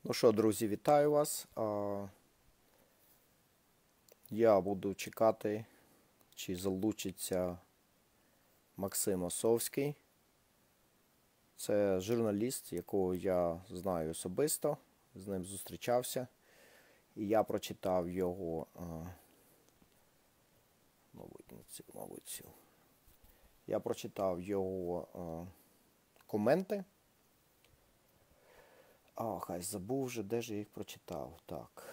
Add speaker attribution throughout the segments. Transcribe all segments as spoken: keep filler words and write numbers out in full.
Speaker 1: Ну що, друзі, вітаю вас. Я буду чекати, чи залучиться Максим Осовський. Це журналіст, якого я знаю особисто, з ним зустрічався. І я прочитав його, мабуть, не цю, мабуть, цю. Я прочитав його коменти. А, хай забув вже, де ж я їх прочитав. Так.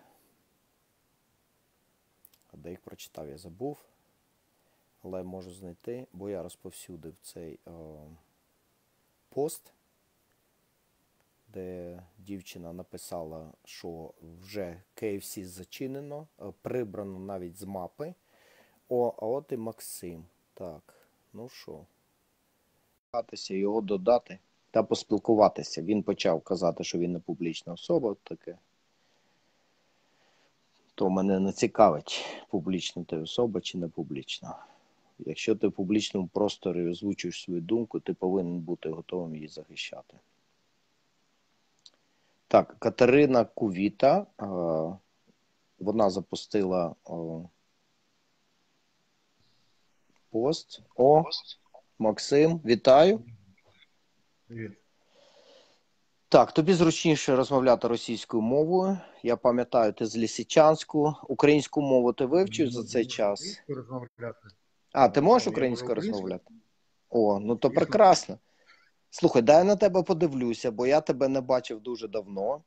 Speaker 1: А де їх прочитав, я забув. Але можу знайти, бо я розповсюдив цей о, пост, де дівчина написала, що вже кей еф сі зачинено, прибрано навіть з мапи. О, а от і Максим. Так, ну що. Його додати та поспілкуватися. Він почав казати, що він не публічна особа, таке. То мене не цікавить, публічна ти особа чи не публічна. Якщо ти в публічному просторі озвучуєш свою думку, ти повинен бути готовим її захищати. Так, Катерина Кувіта, вона запустила пост. О, Максим, вітаю.
Speaker 2: Привіт.
Speaker 1: Так, тобі зручніше розмовляти російською мовою. Я пам'ятаю, ти з Лисичанську. Українську мову ти вивчив за цей час? А, ти можеш українською розмовляти? О, ну то прекрасно. Слухай, дай я на тебе подивлюся, бо я тебе не бачив дуже давно.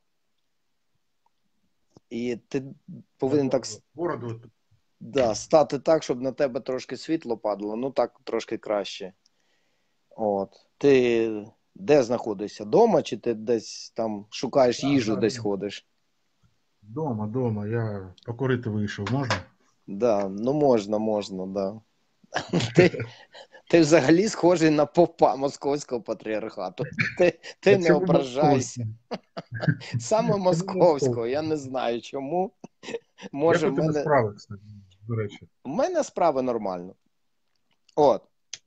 Speaker 1: І ти повинен так
Speaker 2: Бороду.
Speaker 1: Да, стати так, щоб на тебе трошки світло падало. Ну так трошки краще. От. Ти де знаходишся? Дома чи ти десь там шукаєш їжу,
Speaker 2: да,
Speaker 1: десь
Speaker 2: да.
Speaker 1: ходиш?
Speaker 2: Дома, дома. Я покурити вийшов. Можна?
Speaker 1: Да, ну можна, можна, да. Ти, ти взагалі схожий на попа московського патріархату. Ти, ти не ображайся. Саме московського, я не знаю чому. Може,
Speaker 2: Як
Speaker 1: в
Speaker 2: у тебе
Speaker 1: мене...
Speaker 2: справи, кстати, до речі?
Speaker 1: У мене справи нормально. От.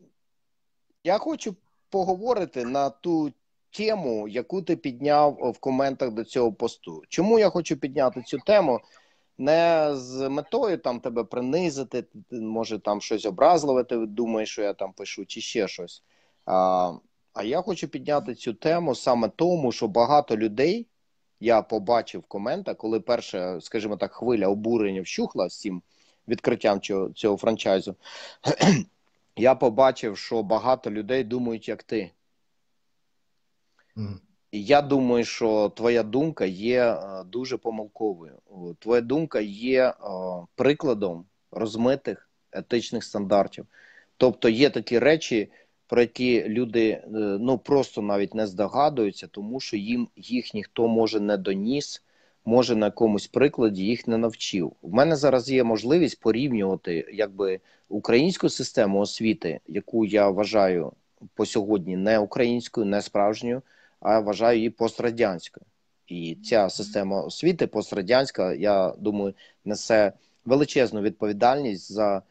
Speaker 1: Я хочу поговорити на ту тему, яку ти підняв в коментах до цього посту. Чому я хочу підняти цю тему? Не з метою там тебе принизити, може там щось образливе, ти думаєш, що я там пишу, чи ще щось. А, а я хочу підняти цю тему саме тому, що багато людей, я побачив в коментах, коли перша, скажімо так, хвиля обурення вщухла з цим відкриттям цього, цього франчайзу, я побачив, що багато людей думають, як ти.
Speaker 2: Mm.
Speaker 1: І я думаю, що твоя думка є е, дуже помилковою. Твоя думка є е, прикладом розмитих етичних стандартів. Тобто є такі речі, про які люди е, ну просто навіть не здогадуються, тому що їм їх ніхто може не доніс, може на якомусь прикладі їх не навчив. У мене зараз є можливість порівнювати якби українську систему освіти, яку я вважаю по сьогодні не українською, не справжньою, а я вважаю її пострадянською. І ця система освіти пострадянська, я думаю, несе величезну відповідальність за е,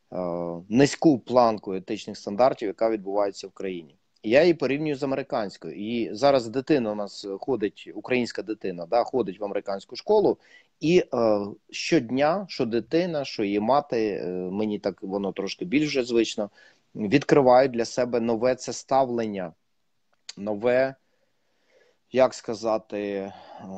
Speaker 1: низьку планку етичних стандартів, яка відбувається в країні. І я її порівнюю з американською. І зараз дитина у нас ходить, українська дитина, да, ходить в американську школу, і е, щодня, що дитина, що її мати, е, мені так воно трошки більш вже звично, відкривають для себе нове це ставлення, нове, як сказати,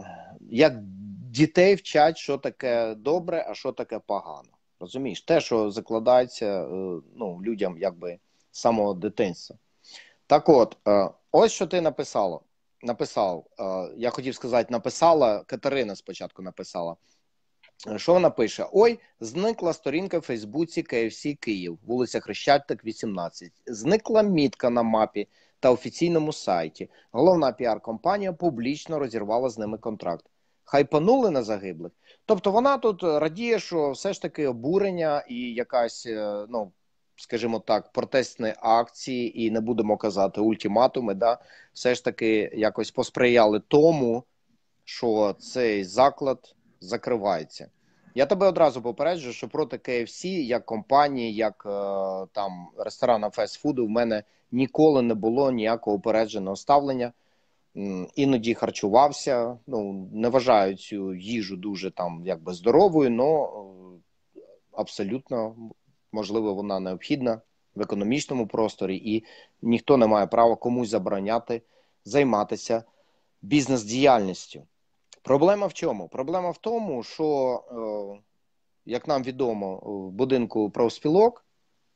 Speaker 1: як дітей вчать, що таке добре, а що таке погано. Розумієш? Те, що закладається ну, людям якби з самого дитинства. Так от, ось що ти написала. Написав, я хотів сказати, написала, Катерина спочатку написала. Що вона пише? Ой, зникла сторінка в Фейсбуці кей еф сі Київ, вулиця Хрещатик, вісімнадцять. Зникла мітка на мапі та офіційному сайті. Головна піар-компанія публічно розірвала з ними контракт. Хайпанули на загиблих. Тобто вона тут радіє, що все ж таки обурення і якась, ну, скажімо так, протестні акції, і не будемо казати ультиматуми, да, все ж таки якось посприяли тому, що цей заклад закривається. Я тебе одразу попереджу, що проти кей еф сі, як компанії, як е, там ресторана фастфуду, в мене ніколи не було ніякого упередженого ставлення. іноді харчувався. Ну, не вважаю цю їжу дуже там якби здоровою, але абсолютно можливо вона необхідна в економічному просторі, і ніхто не має права комусь забороняти займатися бізнес-діяльністю. Проблема в чому? Проблема в тому, що, як нам відомо, в будинку профспілок,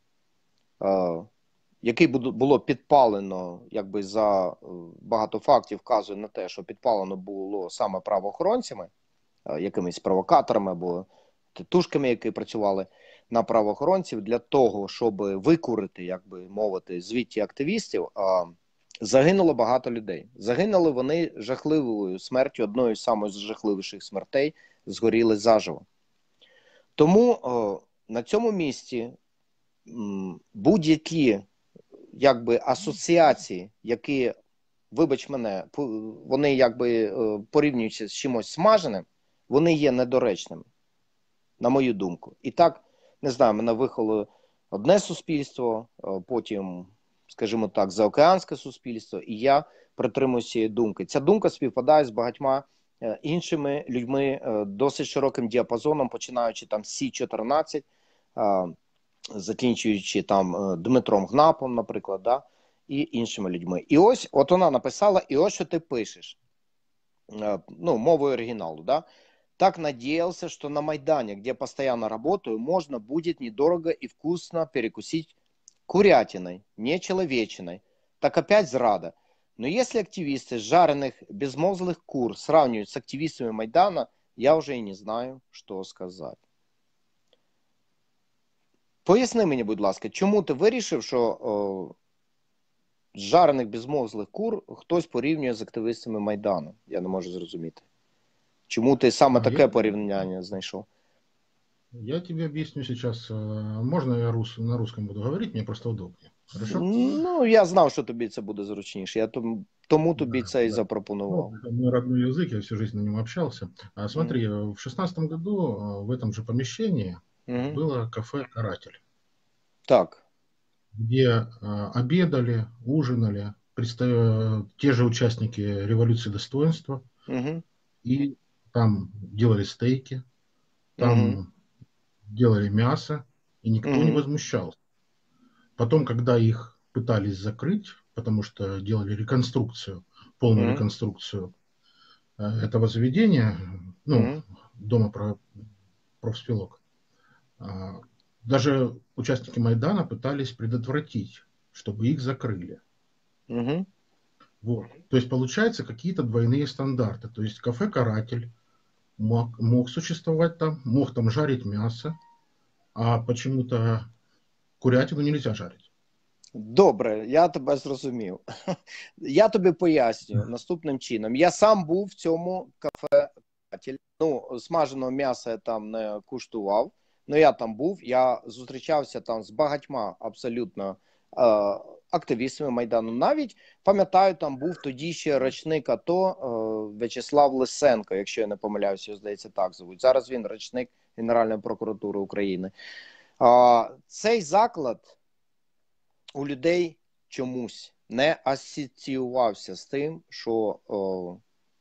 Speaker 1: який було підпалено, якби за багато фактів вказує на те, що підпалено було саме правоохоронцями, якимись провокаторами або тітушками, які працювали на правоохоронців, для того, щоб викурити, як би мовити, звідті активістів, загинуло багато людей. Загинули вони жахливою смертю, одною з самих жахливіших смертей, згоріли заживо. Тому о, на цьому місці будь-які якби асоціації, які, вибач мене, вони якби порівнюються з чимось смаженим, вони є недоречними, на мою думку. І так, не знаю, мене виховало одне суспільство, потім, скажімо так, заокеанське суспільство, і я притримуюся цієї думки. Ця думка співпадає з багатьма іншими людьми досить широким діапазоном, починаючи там з Сі чотирнадцять, закінчуючи там Дмитром Гнапом, наприклад, да, і іншими людьми. І ось, от вона написала, і ось що ти пишеш, ну, мовою оригіналу, да. Так надеялся, что на Майдане, где постоянно работаю, можно будет недорого и вкусно перекусить курятиной, не человечиной. Так опять зрада. Но если активисты жареных безмозглых кур сравнивают с активистами Майдана, я уже и не знаю, що сказати. Поясни мені, будь ласка, чому ти вирішив, що о, жарених безмозглих кур хтось порівнює з активістами Майдану? Я не можу зрозуміти. Чому ти саме таке
Speaker 2: Я,
Speaker 1: порівняння знайшов?
Speaker 2: я тебе объясню сейчас. Можно я рус, на русском буду говорить? Мне просто удобнее. Хорошо?
Speaker 1: Ну, я знав, що тобі це буде зручніше. Я тому, тому тобі
Speaker 2: Да,
Speaker 1: це і
Speaker 2: да.
Speaker 1: запропонував.
Speaker 2: Ну, это мой родной язык, я всю жизнь на нем общался. А смотри,
Speaker 1: Mm.
Speaker 2: в шестнадцатом году в этом же помещении
Speaker 1: Mm.
Speaker 2: было кафе «Каратель».
Speaker 1: Так.
Speaker 2: Где а, обедали, ужинали представ... те же участники революции достоинства.
Speaker 1: Mm.
Speaker 2: И там делали стейки, там
Speaker 1: Mm.
Speaker 2: делали мясо, и никто
Speaker 1: Mm.
Speaker 2: не возмущался. Потом, когда их пытались закрыть, потому что делали реконструкцию, полную
Speaker 1: Mm.
Speaker 2: реконструкцию э, этого заведения, ну,
Speaker 1: Mm.
Speaker 2: дома про, профспилок, а, даже участники Майдана пытались предотвратить, чтобы их закрыли.
Speaker 1: Mm.
Speaker 2: Вот. То есть, получается, какие-то двойные стандарты. То есть, кафе «Каратель» мог, мог существовать там, мог там жарить мясо, а почему-то курятину нельзя жарить.
Speaker 1: Добре, я тебе зрозумів. Я тобі пояснюю наступним чином. Я сам був в цьому кафе «Каратель». Ну, смаженого м'яса я там не куштував, але я там був, я зустрічався там з багатьма абсолютно е, активістами Майдану. Навіть, пам'ятаю, там був тоді ще речник АТО е, В'ячеслав Лисенко, якщо я не помиляюся, здається, так звуть. Зараз він речник Генеральної прокуратури України. Е, цей заклад у людей чомусь не асоціювався з тим, що о,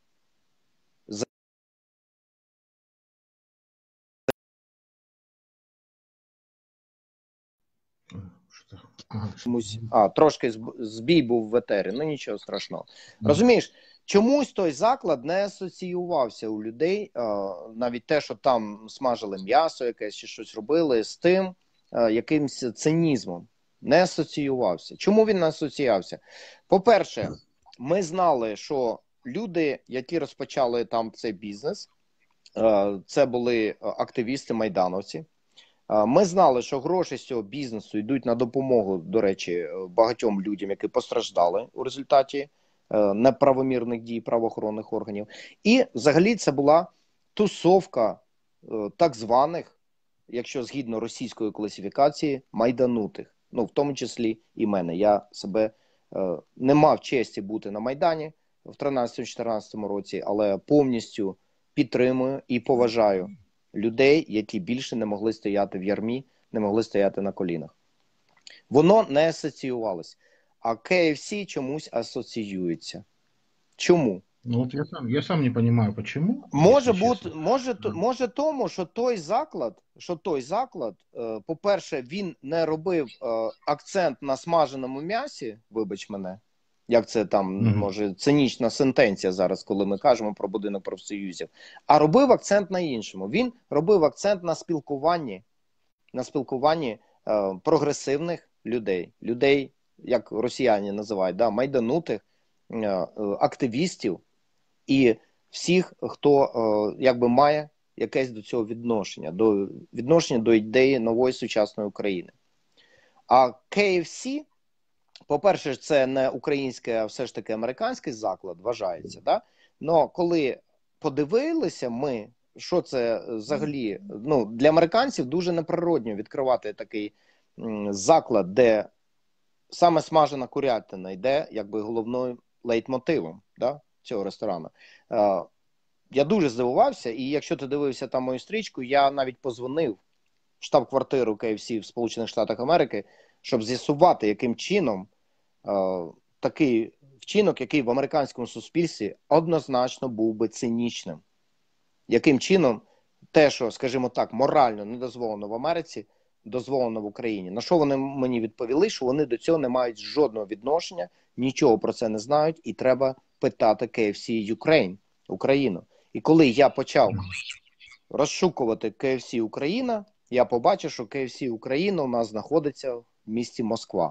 Speaker 2: Что? Ага.
Speaker 1: чомусь, а, трошки збій був в етері, ну нічого страшного. Розумієш, чомусь той заклад не асоціювався у людей, а, навіть те, що там смажили м'ясо якесь чи щось робили, з тим а, якимсь цинізмом. Не асоціювався. Чому він не асоціювався? По-перше, ми знали, що люди, які розпочали там цей бізнес, це були активісти-майдановці. Ми знали, що гроші з цього бізнесу йдуть на допомогу, до речі, багатьом людям, які постраждали у результаті неправомірних дій правоохоронних органів. І взагалі це була тусовка так званих, якщо згідно російської класифікації, майданутих. Ну, в тому числі і мене. Я себе е, не мав честі бути на Майдані в тринадцятому-чотирнадцятому році, але повністю підтримую і поважаю людей, які більше не могли стояти в ярмі, не могли стояти на колінах. Воно не асоціювалось. А кей еф сі чомусь асоціюється. Чому?
Speaker 2: Ну вот я сам, я сам не понимаю, почему,
Speaker 1: Може
Speaker 2: если
Speaker 1: бути,
Speaker 2: честно.
Speaker 1: може, т- може тому, що той заклад, що той заклад, е, по-перше, він не робив е, акцент на смаженому м'ясі, вибач мене, як це там,
Speaker 2: Мгм.
Speaker 1: може, цинічна сентенція зараз, коли ми кажемо про будинок профсоюзів, а робив акцент на іншому. Він робив акцент на спілкуванні, на спілкуванні е, прогресивних людей, людей, як росіяни називають, да, майданутих, е, е, активістів і всіх, хто е, якби має якесь до цього відношення, до відношення до ідеї нової сучасної України. А кей еф сі, по-перше, це не український, а все ж таки американський заклад, вважається. Да? Но коли подивилися ми, що це взагалі, ну, для американців дуже неприродно відкривати такий м, заклад, де саме смажена курятина йде якби головною лейтмотивом, да, цього ресторану. Е, я дуже здивувався, і якщо ти дивився там мою стрічку, я навіть позвонив в штаб-квартиру кей еф сі в Сполучених Штатах Америки, щоб з'ясувати, яким чином е, такий вчинок, який в американському суспільстві однозначно був би цинічним. Яким чином те, що, скажімо так, морально не дозволено в Америці, дозволено в Україні. На що вони мені відповіли, що вони до цього не мають жодного відношення, нічого про це не знають, і треба питати кей еф сі Ukraine, Україну. І коли я почав розшукувати кей еф сі Україна, я побачив, що кей еф сі Україна у нас знаходиться в місті Москва.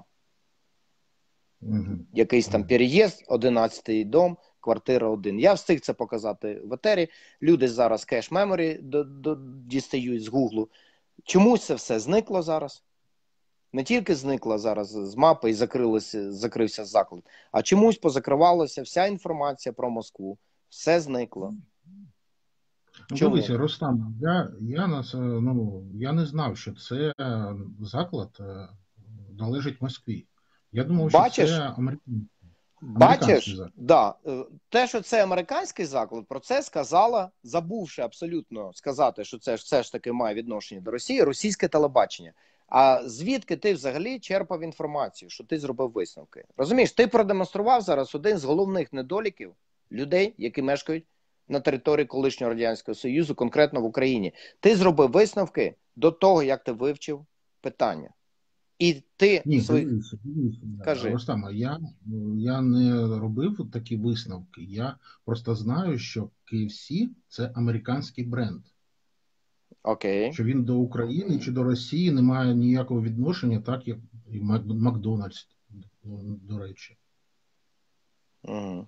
Speaker 2: Мгм.
Speaker 1: Якийсь там переїзд, одинадцятий дом, квартира один. Я встиг це показати в етері. Люди зараз кеш-меморі до, до, дістають з Гуглу. Чомусь це все зникло зараз. Не тільки зникла зараз з мапи і закрилося, закрився заклад, а чомусь позакривалася вся інформація про Москву. Все зникло.
Speaker 2: Ну,
Speaker 1: Чому?
Speaker 2: дивися, Рустам, я, я, нас, е, ну, я не знав, що це е, заклад е, належить Москві. Я думав, що
Speaker 1: Бачиш?
Speaker 2: це американський, американський
Speaker 1: Бачиш,
Speaker 2: заклад.
Speaker 1: да, е, те, що це американський заклад, про це сказала, забувши абсолютно сказати, що це ж все ж таки має відношення до Росії, російське телебачення. А звідки ти взагалі черпав інформацію, що ти зробив висновки? Розумієш, ти продемонстрував зараз один з головних недоліків людей, які мешкають на території колишнього Радянського Союзу, конкретно в Україні. Ти зробив висновки до того, як ти вивчив питання. І ти
Speaker 2: Ні,
Speaker 1: свої...
Speaker 2: дивіться, дивіться,
Speaker 1: Кажи.
Speaker 2: Рустам, я, я не робив такі висновки. Я просто знаю, що кей еф сі – це американський бренд.
Speaker 1: Окей.
Speaker 2: Що він до України чи до Росії не має ніякого відношення, так як і Мак- Макдональдс, до речі.
Speaker 1: Угу.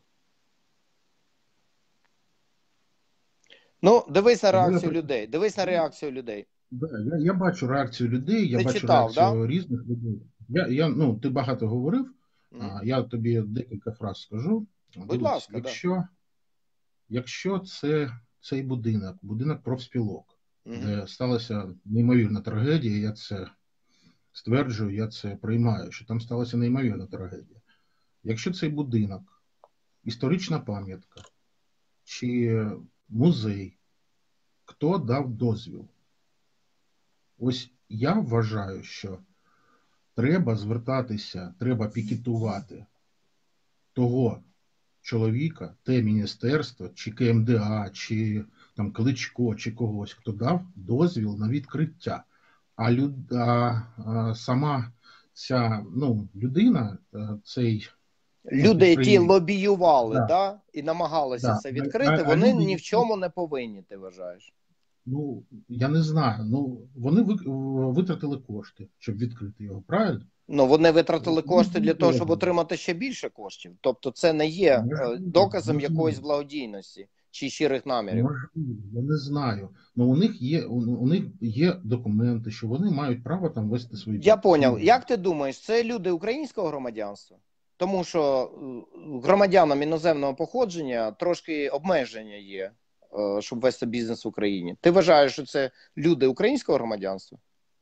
Speaker 1: Ну, дивись на реакцію
Speaker 2: Я,
Speaker 1: людей. Дивись на реакцію людей.
Speaker 2: да, я, я бачу реакцію людей, я
Speaker 1: Ти
Speaker 2: бачу
Speaker 1: читав,
Speaker 2: реакцію
Speaker 1: да?
Speaker 2: різних людей. Я, я, ну, ти багато говорив,
Speaker 1: Угу.
Speaker 2: а, я тобі декілька фраз скажу.
Speaker 1: Будь
Speaker 2: Дивись,
Speaker 1: ласка,
Speaker 2: якщо, якщо це цей будинок, будинок профспілок,
Speaker 1: да. Угу.
Speaker 2: де сталася неймовірна трагедія, я це стверджую, я це приймаю, що там сталася неймовірна трагедія. Якщо цей будинок, історична пам'ятка чи музей, хто дав дозвіл? Ось я вважаю, що треба звертатися, треба пікетувати того чоловіка, те міністерство, чи ке ем де а, чи там Кличко, чи когось, хто дав дозвіл на відкриття. А, люд, а, а сама ця ну, людина, цей
Speaker 1: Люди, які
Speaker 2: підприємець,
Speaker 1: лобіювали,
Speaker 2: да,
Speaker 1: да, і намагалися
Speaker 2: да,
Speaker 1: це
Speaker 2: а,
Speaker 1: відкрити,
Speaker 2: а
Speaker 1: вони
Speaker 2: люди,
Speaker 1: ні в
Speaker 2: які,
Speaker 1: чому не повинні, ти вважаєш?
Speaker 2: ну, я не знаю, ну, вони ви- витратили кошти, щоб відкрити його, правильно?
Speaker 1: Ну, вони витратили
Speaker 2: Ну,
Speaker 1: кошти для того, щоб
Speaker 2: дозвіл.
Speaker 1: отримати ще більше коштів. Тобто це не є е,
Speaker 2: Можливо,
Speaker 1: доказом
Speaker 2: можливо.
Speaker 1: якоїсь благодійності чи щирих намірів.
Speaker 2: Можливо, я не знаю. Ну у них є у, у них є документи, що вони мають право там вести свої.
Speaker 1: Я поняв.
Speaker 2: свої-
Speaker 1: Як ти думаєш, це люди українського громадянства? Тому що е, громадянам іноземного походження трошки обмеження є, е, щоб вести бізнес в Україні. Ти вважаєш, що це люди українського громадянства?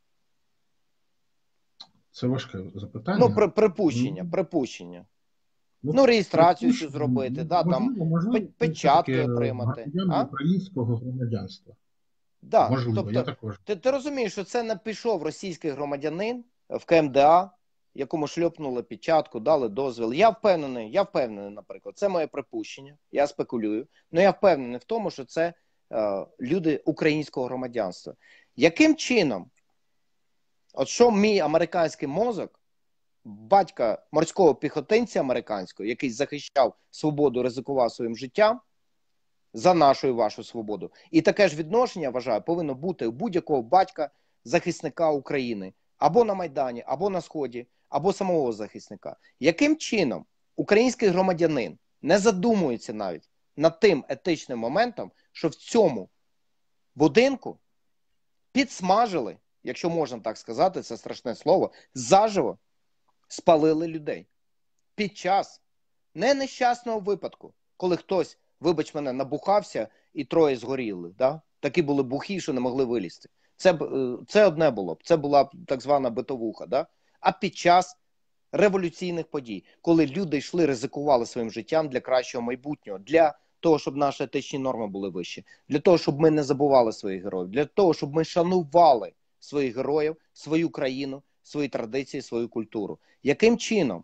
Speaker 2: Це важке запитання.
Speaker 1: Ну, при, припущення,
Speaker 2: Ну,
Speaker 1: припущення.
Speaker 2: ну,
Speaker 1: Ну, реєстрацію цю
Speaker 2: припущення,
Speaker 1: зробити,
Speaker 2: ну,
Speaker 1: да, там
Speaker 2: можливо, можливо,
Speaker 1: пе-
Speaker 2: це
Speaker 1: печатки
Speaker 2: все-таки
Speaker 1: отримати.
Speaker 2: громадяни
Speaker 1: А?
Speaker 2: українського громадянства.
Speaker 1: Да.
Speaker 2: Можливо, я
Speaker 1: Тобто,
Speaker 2: також.
Speaker 1: ти, ти розумієш, що це не пішов російський громадянин в ке ем де а якому шльопнули печатку, дали дозвіл. Я впевнений, я впевнений, наприклад, це моє припущення, я спекулюю, але я впевнений в тому, що це е, люди українського громадянства. Яким чином, от що мій американський мозок, батька морського піхотинця американського, який захищав свободу, ризикував своїм життям за нашу і вашу свободу. І таке ж відношення, я вважаю, повинно бути у будь-якого батька захисника України. Або на Майдані, або на Сході, або самого захисника. Яким чином український громадянин не задумується навіть над тим етичним моментом, що в цьому будинку підсмажили, якщо можна так сказати, це страшне слово, заживо спалили людей. Під час не нещасного випадку, коли хтось, вибач мене, набухався і троє згоріли. Да? Такі були бухі, що не могли вилізти. Це, це одне було б, це була б так звана битовуха. Да? А під час революційних подій, коли люди йшли, ризикували своїм життям для кращого майбутнього, для того, щоб наші етичні норми були вищі, для того, щоб ми не забували своїх героїв, для того, щоб ми шанували своїх героїв, свою країну, свої традиції, свою культуру. Яким чином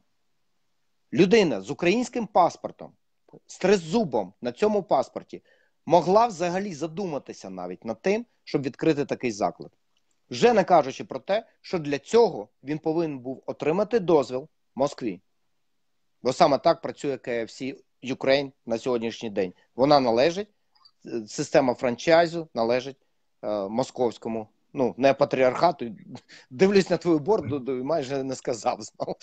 Speaker 1: людина з українським паспортом, з тризубом на цьому паспорті могла взагалі задуматися навіть над тим, щоб відкрити такий заклад? Вже не кажучи про те, що для цього він повинен був отримати дозвіл в Москві. Бо саме так працює кей еф сі Ukraine на сьогоднішній день. Вона належить, система франчайзу належить е, московському, ну, не патріархату. Дивлюсь на твою борду, майже не сказав знову.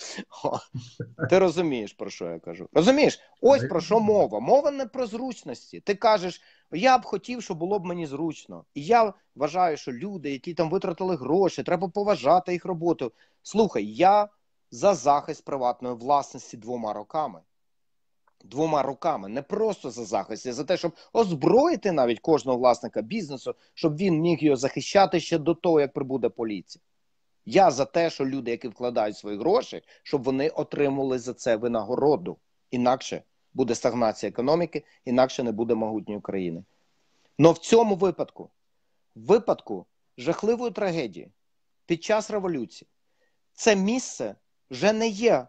Speaker 1: Ти розумієш, про що я кажу? Розумієш? Ось про що мова. Мова не про зручності. Ти кажеш, я б хотів, щоб було б мені зручно. І я вважаю, що люди, які там витратили гроші, треба поважати їх роботу. Слухай, я за захист приватної власності двома роками. Двома руками, не просто за захист, а за те, щоб озброїти навіть кожного власника бізнесу, щоб він міг його захищати ще до того, як прибуде поліція. Я за те, що люди, які вкладають свої гроші, щоб вони отримували за це винагороду. Інакше буде стагнація економіки, інакше не буде могутньої країни. Но в цьому випадку, в випадку жахливої трагедії, під час революції, це місце вже не є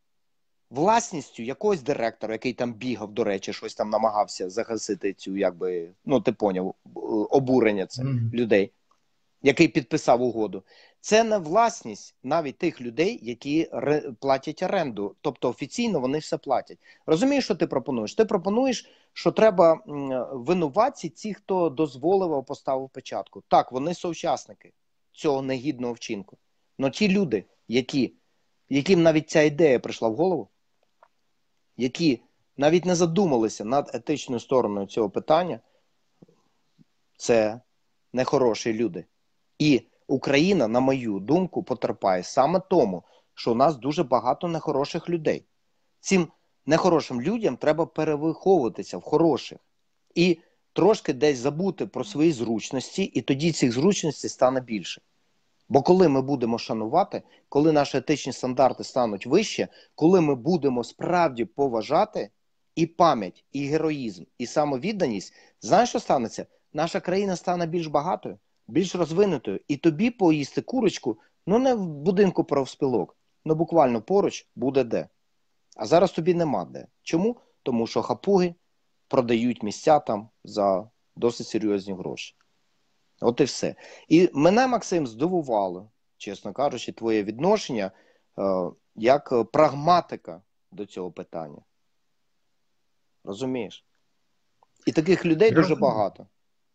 Speaker 1: власністю якогось директора, який там бігав, до речі, щось там намагався загасити цю, якби, ну ти поняв, обурення це mm-hmm. людей, який підписав угоду. Це не власність навіть тих людей, які ре- платять оренду. Тобто офіційно вони все платять. Розумієш, що ти пропонуєш? Ти пропонуєш, що треба м, винуватці ті, хто дозволив або поставив печатку. Так, вони соучасники цього негідного вчинку. Но ті люди, які, яким навіть ця ідея прийшла в голову, які навіть не задумалися над етичною стороною цього питання, це нехороші люди. І Україна, на мою думку, потерпає саме тому, що у нас дуже багато нехороших людей. Цим нехорошим людям треба перевиховуватися в хороших. І трошки десь забути про свої зручності, і тоді цих зручностей стане більше. Бо коли ми будемо шанувати, коли наші етичні стандарти стануть вище, коли ми будемо справді поважати і пам'ять, і героїзм, і самовідданість, знаєш, що станеться? Наша країна стане більш багатою, більш розвинутою. І тобі поїсти курочку, ну не в будинку профспілок, ну буквально поруч буде де. А зараз тобі нема де. Чому? Тому що хапуги продають місця там за досить серйозні гроші. От і все. І мене, Максим, здивувало, чесно кажучи, твоє відношення е, як прагматика до цього питання. Розумієш? І таких людей
Speaker 2: Я
Speaker 1: дуже
Speaker 2: розумію.
Speaker 1: багато.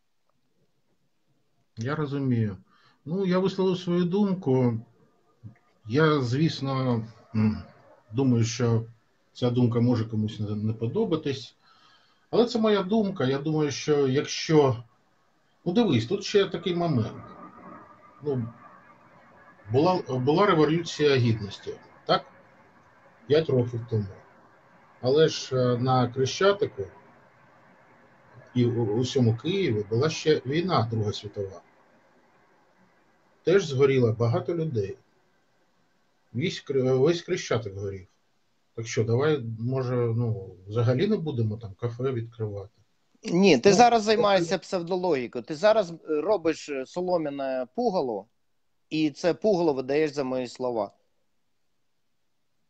Speaker 2: Я розумію. Ну, я висловив свою думку. Я, звісно, думаю, що ця думка може комусь не подобатись. Але це моя думка. Я думаю, що якщо... Ну, дивись, тут ще такий момент. Ну, була, була Революція Гідності, так? П'ять років тому. Але ж на Хрещатику і у всьому Києві була ще війна Друга світова. Теж згоріло багато людей. Весь, весь Хрещатик горів. Так що, давай, може, ну, взагалі не будемо там кафе відкривати.
Speaker 1: Ні, ти
Speaker 2: Ну,
Speaker 1: зараз займаєшся псевдологікою. Ти зараз робиш солом'яне пугало, і це пугало видаєш за мої слова.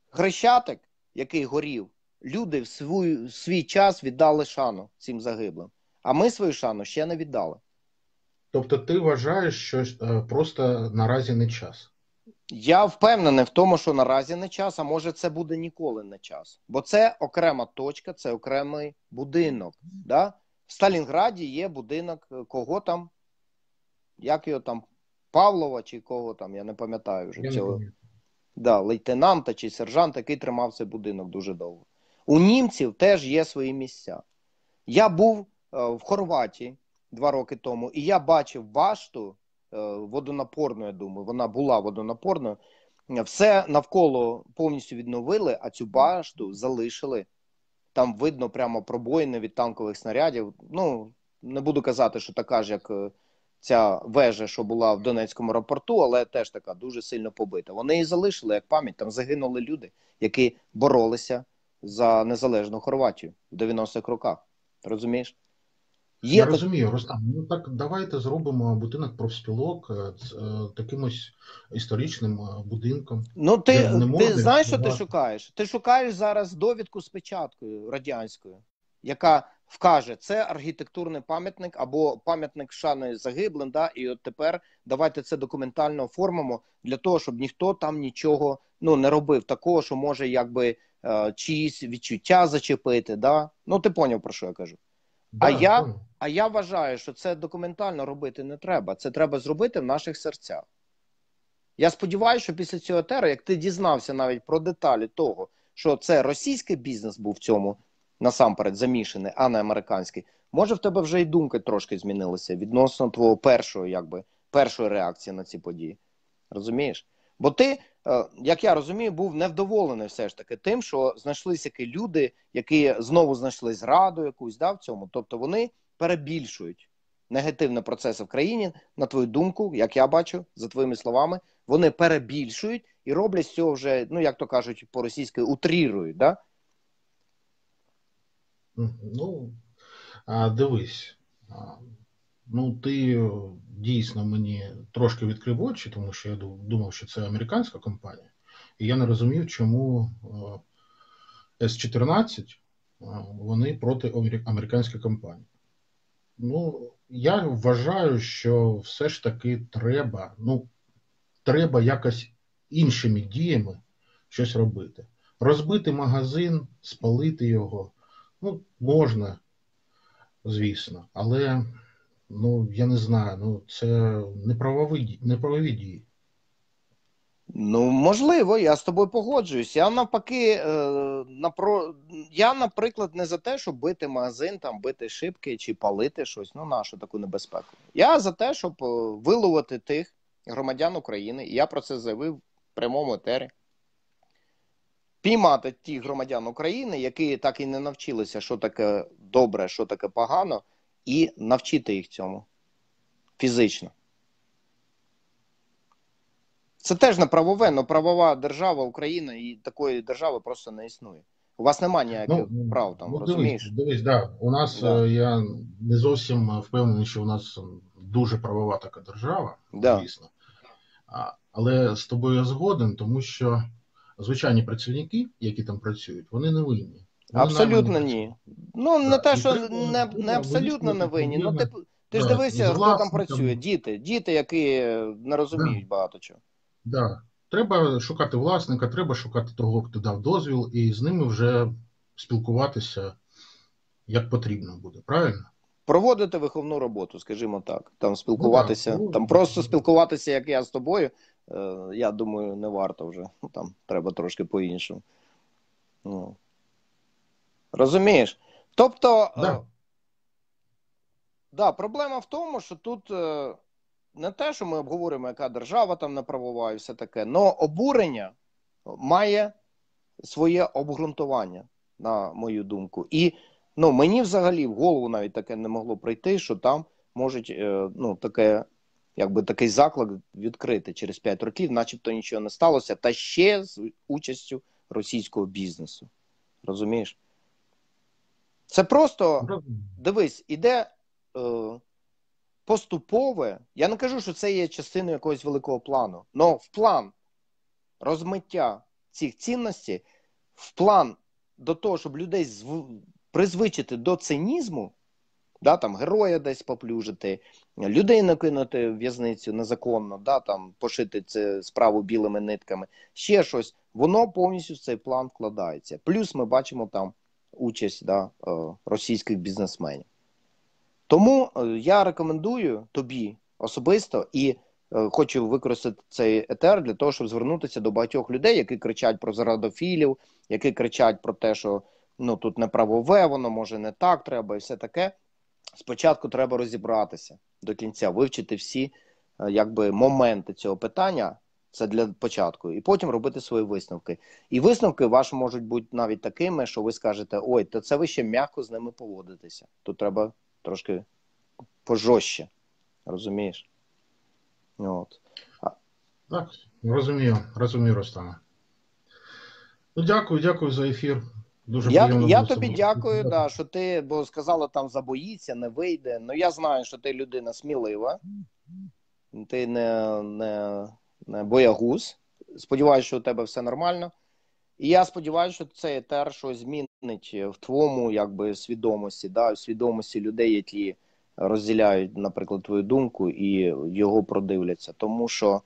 Speaker 1: Хрещатик, який горів, люди в свій, в свій час віддали шану цим загиблим. А ми свою шану ще не віддали.
Speaker 2: Тобто ти вважаєш, що е, просто наразі не час?
Speaker 1: Я впевнений в тому, що наразі не час, а може це буде ніколи не час. Бо це окрема точка, це окремий будинок. Да? В Сталінграді є будинок кого там, як його там, Павлова чи кого там, я не пам'ятаю вже
Speaker 2: Я не
Speaker 1: цього.
Speaker 2: пам'ятаю.
Speaker 1: Да, лейтенанта чи сержанта, який тримав цей будинок дуже довго. У німців теж є свої місця. Я був е, в Хорватії два роки тому, і я бачив башту е, водонапорну, я думаю, вона була водонапорною. Все навколо повністю відновили, а цю башту залишили. Там видно прямо пробоїни від танкових снарядів. Ну, не буду казати, що така ж, як е, ця вежа, що була в Донецькому аеропорту, але теж така дуже сильно побита. Вони її залишили як пам'ять. Там загинули люди, які боролися за незалежну Хорватію в дев'яностих роках. Розумієш? Є
Speaker 2: Я
Speaker 1: так...
Speaker 2: розумію, Рустам. Ну так давайте зробимо будинок профспілок е, з е, таким ось історичним е, будинком,
Speaker 1: Ну,
Speaker 2: де
Speaker 1: ти,
Speaker 2: не
Speaker 1: ти
Speaker 2: можна
Speaker 1: знаєш, що ти
Speaker 2: відкривати.
Speaker 1: шукаєш? Ти шукаєш зараз довідку з печаткою радянською, яка вкаже, це архітектурний пам'ятник або пам'ятник шани загиблим, да, і от тепер давайте це документально оформимо для того, щоб ніхто там нічого, ну, не робив такого, що може якби е, чиїсь відчуття зачепити, да? Ну, ти поняв, про що я кажу. А
Speaker 2: Да,
Speaker 1: я,
Speaker 2: понял.
Speaker 1: а я вважаю, що це документально робити не треба. Це треба зробити в наших серцях. Я сподіваюся, що після цього етеру, як ти дізнався навіть про деталі того, що це російський бізнес був в цьому насамперед замішаний, а не американський, може в тебе вже і думки трошки змінилися відносно твого першого, якби, першої реакції на ці події. Розумієш? Бо ти, е, як я розумію, був невдоволений все ж таки тим, що знайшлися які люди, які знову знайшли зраду якусь, да, в цьому. Тобто вони перебільшують негативні процеси в країні, на твою думку, як я бачу, за твоїми словами, вони перебільшують і роблять з цього вже, ну, як то кажуть, по-російськи, утрірують, да?
Speaker 2: Мгм. Ну, а, дивись, а, ну ти е, дійсно мені трошки відкрив очі, тому що я ду- думав, що це американська компанія, і я не розумів, чому С чотирнадцять е, вони проти амері- американської компанії. Ну, я вважаю, що все ж таки треба, ну, треба якось іншими діями щось робити. Розбити магазин, спалити його, ну, можна, звісно, але, ну, я не знаю, ну, це не правові, не правові дії.
Speaker 1: Ну, можливо, я з тобою погоджуюсь. Я навпаки, е, напро... я, наприклад, не за те, щоб бити магазин, там, бити шибки чи палити щось, ну, нашу таку небезпеку. Я за те, щоб е, виловити тих громадян України, і я про це заявив в прямому етері, піймати тих громадян України, які так і не навчилися, що таке добре, що таке погано, і навчити їх цьому фізично. Це теж не правове, але правова держава Україна, і такої держави просто не існує. У вас немає ніяких
Speaker 2: Ну,
Speaker 1: прав там,
Speaker 2: ну дивись,
Speaker 1: розумієш?
Speaker 2: дивись, да, у нас,
Speaker 1: Да.
Speaker 2: е, я не зовсім впевнений, що у нас дуже правова така держава,
Speaker 1: Да.
Speaker 2: звісно. А, Але з тобою я згоден, тому що звичайні працівники, які там працюють, вони не винні. Вони наймані
Speaker 1: Абсолютно ні.
Speaker 2: працівники.
Speaker 1: Ну, не
Speaker 2: Да.
Speaker 1: те,
Speaker 2: І
Speaker 1: що
Speaker 2: треба,
Speaker 1: не, не
Speaker 2: треба
Speaker 1: абсолютно не
Speaker 2: вияснювати
Speaker 1: винні. Ну, ти,
Speaker 2: проблеми,
Speaker 1: ти ж
Speaker 2: да, з
Speaker 1: дивися, хто там працює.
Speaker 2: власниками.
Speaker 1: Діти. Діти, які не
Speaker 2: Да,
Speaker 1: розуміють багато чого.
Speaker 2: да. Треба шукати власника, треба шукати того, хто дав дозвіл, і з ними вже спілкуватися як потрібно буде, правильно?
Speaker 1: Проводити виховну роботу, скажімо так. Там
Speaker 2: Ну да,
Speaker 1: спілкуватися,
Speaker 2: ну,
Speaker 1: там просто спілкуватися, як я з тобою, е, я думаю, не варто вже. Там треба трошки по-іншому. Ну. Розумієш? Тобто, е,
Speaker 2: да.
Speaker 1: да, проблема в тому, що тут е, не те, що ми обговорюємо, яка держава там не правова і все таке, але обурення має своє обґрунтування, на мою думку. І ну, мені взагалі в голову навіть таке не могло прийти, що там можуть е, ну, таке, якби такий заклик відкрити через п'ять років, начебто нічого не сталося, та ще з участю російського бізнесу. Розумієш? Це просто, дивись, іде е, поступове, я не кажу, що це є частиною якогось великого плану, але в план розмиття цих цінностей в план до того, щоб людей зв... призвичити до цинізму, да, там, героя десь поплюжити, людей накинути в в'язницю незаконно, да, там, пошити це справу білими нитками, ще щось, воно повністю в цей план вкладається. Плюс ми бачимо там участь, да, російських бізнесменів. Тому я рекомендую тобі особисто і хочу використати цей етер для того, щоб звернутися до багатьох людей, які кричать про зрадофілів, які кричать про те, що ну, тут неправове, воно може не так треба і все таке. Спочатку треба розібратися до кінця, вивчити всі якби, моменти цього питання, це для початку, і потім робити свої висновки. І висновки ваші можуть бути навіть такими, що ви скажете, ой, то це ви ще м'яко з ними поводитеся. Тут треба трошки пожорстче, розумієш? От.
Speaker 2: Так, розумію, розумію, Рустаме. Ну, дякую, дякую за ефір. Дуже
Speaker 1: я
Speaker 2: приємно
Speaker 1: я
Speaker 2: було
Speaker 1: тобі
Speaker 2: собою.
Speaker 1: дякую, да, що ти, бо сказала, там забоїться, не вийде. Ну я знаю, що ти людина смілива, ти не, не, не боягуз. Сподіваюся, що у тебе все нормально. І я сподіваюся, що цей етер щось змінить в твоєму якби, свідомості, да, в свідомості людей, які розділяють, наприклад, твою думку і його продивляться. Тому що,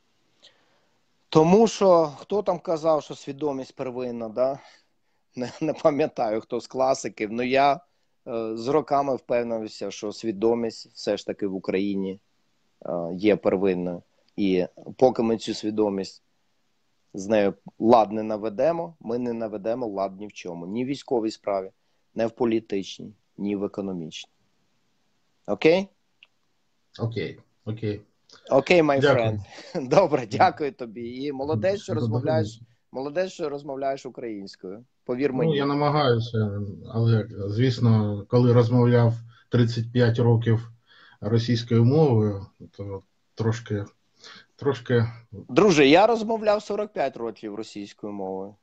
Speaker 1: тому що хто там казав, що свідомість первинна, да? Не, не пам'ятаю, хто з класиків, але я е, з роками впевнився, що свідомість все ж таки в Україні е, є первинною. І поки ми цю свідомість з нею лад не наведемо, ми не наведемо лад ні в чому. Ні в військовій справі, ні в політичній, ні в економічній. Окей?
Speaker 2: Окей, окей.
Speaker 1: Окей, май
Speaker 2: Дякую.
Speaker 1: френд. Добре, дякую тобі. І молодець, що
Speaker 2: До
Speaker 1: розмовляєш, молодець, що розмовляєш українською. Повір мені.
Speaker 2: Ну, я намагаюся, але, звісно, коли розмовляв тридцять п'ять років російською мовою, то трошки, трошки...
Speaker 1: Друже, я розмовляв сорок п'ять років російською мовою.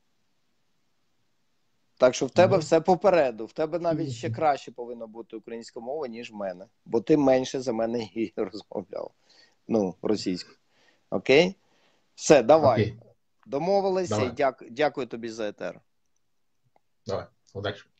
Speaker 1: Так що в тебе
Speaker 2: Ну,
Speaker 1: все попереду. В тебе навіть ще краще повинна бути українська мова, ніж в мене. Бо ти менше за мене її розмовляв. Ну, російською. Окей? Все, давай.
Speaker 2: окей,
Speaker 1: Домовилися
Speaker 2: давай,
Speaker 1: і дяк... дякую тобі за етер.
Speaker 2: давай, удачі.